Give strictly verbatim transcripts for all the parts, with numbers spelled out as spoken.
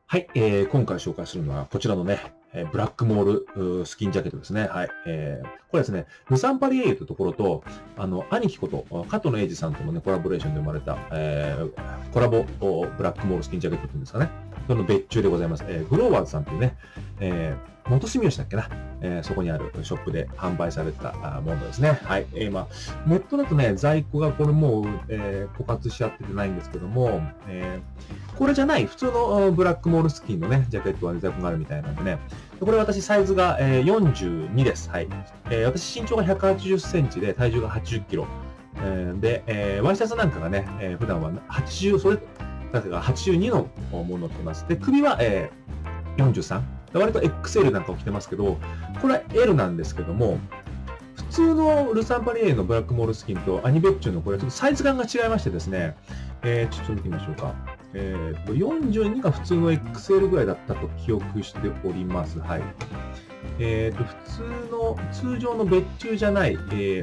はい、えー、今回紹介するのはこちらのね、えーブラックモールうースキンジャケットですね。はい。えー、これですね、ルサンパリエイユというところと、あの、兄貴こと、加藤の英二さんともね、コラボレーションで生まれた、えー、コラボおブラックモールスキンジャケットっていうんですかね。その別注でございます。えー、グローワーズさんっていうね、えー、元住吉だっけな、えー、そこにあるショップで販売されたあものですね。はい。えー、今、ネットだとね、在庫がこれもう、えー、枯渇しちゃっててないんですけども、えー、これじゃない、普通のブラックモールスキンのね、ジャケットは在庫があるみたいなんでね。これ私サイズが、えー、よんじゅうにです。はい。えー、私身長がひゃくはちじゅっセンチで体重がはちじゅっキロ。えー、で、えー、ワイシャツなんかがね、えー、普段ははちじゅう、それ、だからはちじゅうにのものを着てます。で、首は、えー、よんじゅうさん。割と エックスエル なんかを着てますけど、これは エル なんですけども、普通のルサンパリエのブラックモールスキンとアニベッチュのこれちょっとサイズ感が違いましてですね、えー、ちょっと見てみましょうか。えー、とよんじゅうにが普通の エックスエル ぐらいだったと記憶しております。はい。えー、と普通の通常の別注じゃない、えー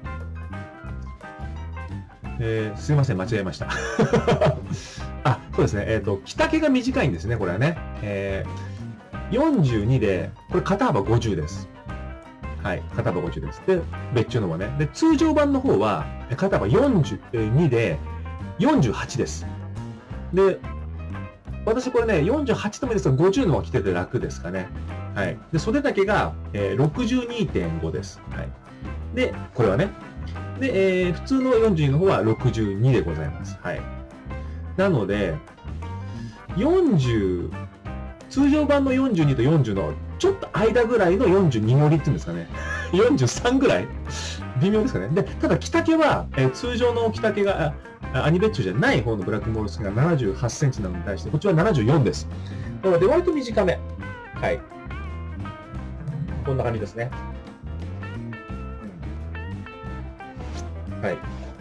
えー、すいません、間違えました。あ、そうですね。えっ、ー、と、着丈が短いんですね、これはね。えー、よんじゅうにで、これ肩幅ごじゅうです。はい、肩幅ごじゅうです。で、別注のはね。で、通常版の方は、肩幅よんじゅうにでよんじゅうはちです。で、私これね、よんじゅうはちでもいいですが、ごじゅうのは着てて楽ですかね。はい。で、袖丈が、えー、ろくじゅうにてんごです。はい。で、これはね。で、えー、普通のよんじゅうにの方はろくじゅうにでございます。はい。なので、よんじゅう、通常版のよんじゅうにとよんじゅうのちょっと間ぐらいのよんじゅうに乗りっていうんですかね。よんじゅうさんぐらい微妙ですかね。で、ただ着丈は、えー、通常の着丈が、アニベッチュじゃない方のブラックモールスキンがななじゅうはちセンチなのに対して、こっちはななじゅうよんです。なので、割と短め。はい。こんな感じですね。はい。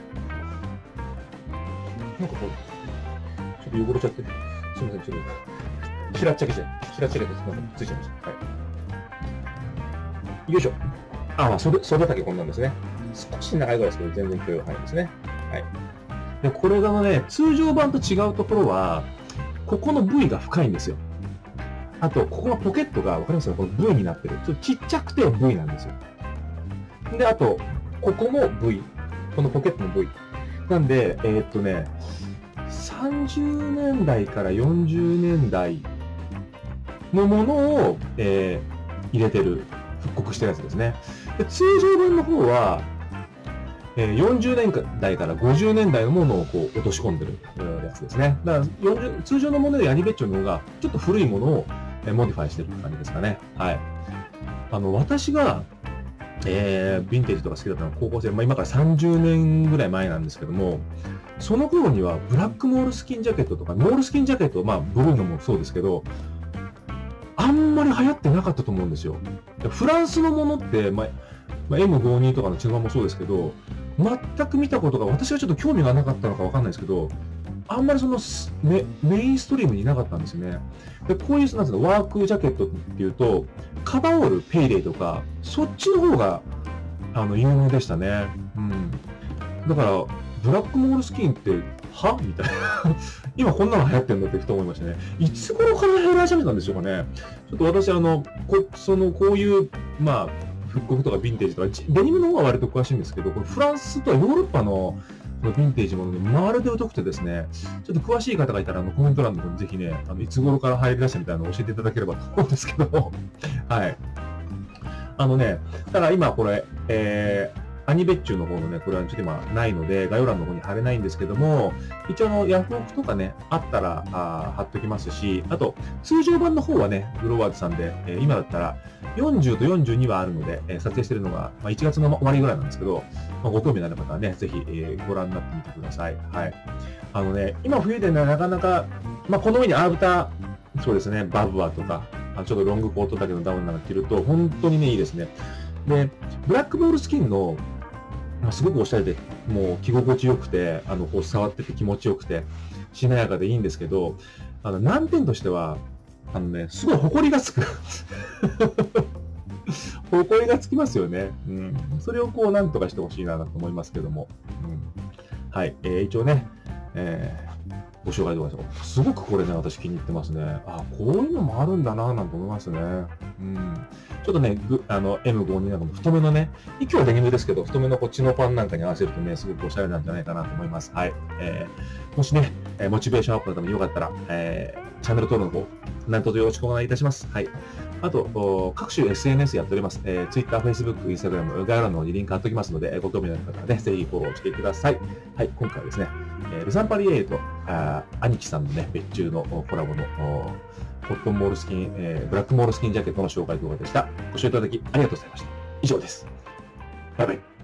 なんかこう、ちょっと汚れちゃって、すみません、ちょっと、ひらっちゃけちゃ、ひらっちゃけて、なんかついちゃいました。はい。よいしょ。あ、まあ、袖、袖丈こんなんですね。少し長いぐらいですけど、全然許容範囲ですね。はい。で、これがね、通常版と違うところは、ここの部位が深いんですよ。あと、ここのポケットが、わかりますか？この V になってる。ちょっとちっちゃくて V なんですよ。で、あと、ここも V。このポケットの V。なんで、えー、っとね、さんじゅうねんだいからよんじゅうねんだいのものを、えー、入れてる、復刻したやつですね。で、通常版の方は、えー、よんじゅうねんだいからごじゅうねんだいのものをこう落とし込んでるやつですね。だからよんじゅう通常のものよりアニベッチョの方がちょっと古いものをモディファイしてるって感じですかね。はい。あの、私が、えー、ヴィンテージとか好きだったのは高校生、まあ、今からさんじゅうねんぐらい前なんですけども、その頃にはブラックモールスキンジャケットとか、モールスキンジャケット、まあ、ブルーのもそうですけど、あんまり流行ってなかったと思うんですよ。フランスのものって、まあ、まあ、エムごじゅうに とかの中盤もそうですけど、全く見たことが、私はちょっと興味がなかったのかわかんないですけど、あんまりそのメ、メインストリームになかったんですよね。で、こういう、なんつうの、ワークジャケットっていうと、カバーオール、ペイレイとか、そっちの方が、あの、有名でしたね。うん。だから、ブラックモールスキンって、はみたいな。今こんなの流行ってんのってふと思いましたね。いつ頃から流行り始めたんでしょうかね。ちょっと私、あの、こその、こういう、まあ、復刻とかヴィンテージとか、デニムの方は割と詳しいんですけど、これフランスとヨーロッパのヴィンテージものでまるで疎くてですね、ちょっと詳しい方がいたらあのコメント欄の方にぜひね、あのいつ頃から入り出したみたいなのを教えていただければと思うんですけど、はい。あのね、ただ今これ、えー、アニベッチュの方のね、これはちょっと今ないので、概要欄の方に貼れないんですけども、一応あの、ヤフオクとかね、あったら、あ貼っときますし、あと、通常版の方はね、グローワーズさんで、えー、今だったら、よんじゅうとよんじゅうにはあるので、えー、撮影してるのが、まあ、いちがつの終わりぐらいなんですけど、まあ、ご興味のある方はね、ぜひ、えー、ご覧になってみてください。はい。あのね、今冬でね、なかなか、まあ、この上にアウター、そうですね、バブアーとか、あちょっとロングコートだけのダウンなんか着ると、本当にね、いいですね。で、ブラックボールスキンの、すごくおしゃれで、もう着心地よくて、あの、こう触ってて気持ちよくて、しなやかでいいんですけど、あの、難点としては、あのね、すごい埃がつく。埃がつきますよね。うん。それをこう、なんとかしてほしいなと思いますけども。うん。はい。えー、一応ね、えーご紹介動画です。すごくこれね、私気に入ってますね。あ、こういうのもあるんだなぁなんて思いますね。うん。ちょっとね、ぐあの エムごじゅうに なんかも太めのね、今日はデニムですけど、太めのこっちのパンなんかに合わせるとね、すごくおしゃれなんじゃないかなと思います。はい。えー、もしね、モチベーションアップのためによかったら、えー、チャンネル登録の方、何卒よろしくお願いいたします。はい。あと、各種 エスエヌエス やっております。えー、Twitter、Facebook、Instagram、概要欄の方にリンク貼っておきますので、ご興味のある方はね、ぜひフォローしてください。はい、今回はですね、えー、ルサンパリエイと、あ兄貴さんのね、別注のコラボの、コットンモールスキン、えー、ブラックモールスキンジャケットの紹介動画でした。ご視聴いただきありがとうございました。以上です。バイバイ。